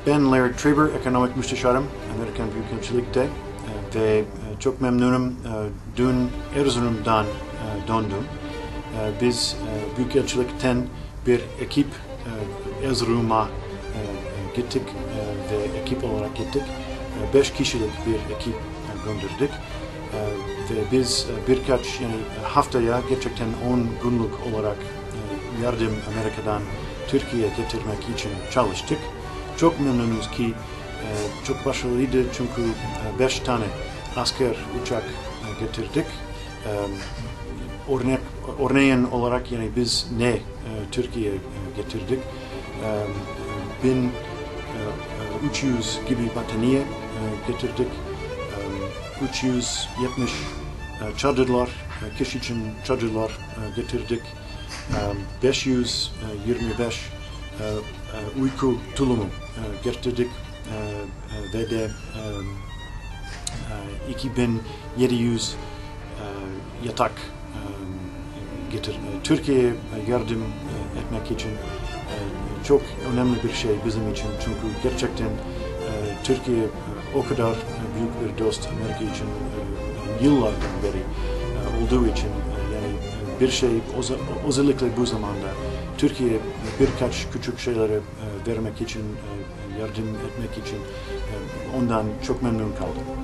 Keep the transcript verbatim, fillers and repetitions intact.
Ben Larry Traber, ekonomik müsteşarım Amerikan Büyükelçilik'te ve çok memnunum. Dün Erzurum'dan döndüm. Biz Büyükelçilik'ten bir ekip Erzurum'a gittik ve ekip olarak gittik. Beş kişilik bir ekip gönderdik. Ve biz birkaç yani haftaya gerçekten on günlük olarak yardım Amerika'dan Türkiye'ye getirmek için çalıştık. Çok memnunuz ki çok başarılıydı çünkü beş tane asker uçak getirdik. Örnek, örneğin olarak yani biz ne Türkiye'ye getirdik? bin üç yüz gibi battaniye getirdik. üç yüz yetmiş çadırlar, kişi için çadırlar getirdik. beş yüz yirmi beş uyku tulumu getirdik ve de iki bin yedi yüz yatak getirdik. Türkiye'ye yardım etmek için çok önemli bir şey bizim için çünkü gerçekten Türkiye o kadar büyük bir dost Amerika için yıllardan beri olduğu için yani bir şey özellikle bu zamanda Türkiye birkaç küçük şeyleri vermek için yardım etmek için ondan çok memnun kaldım.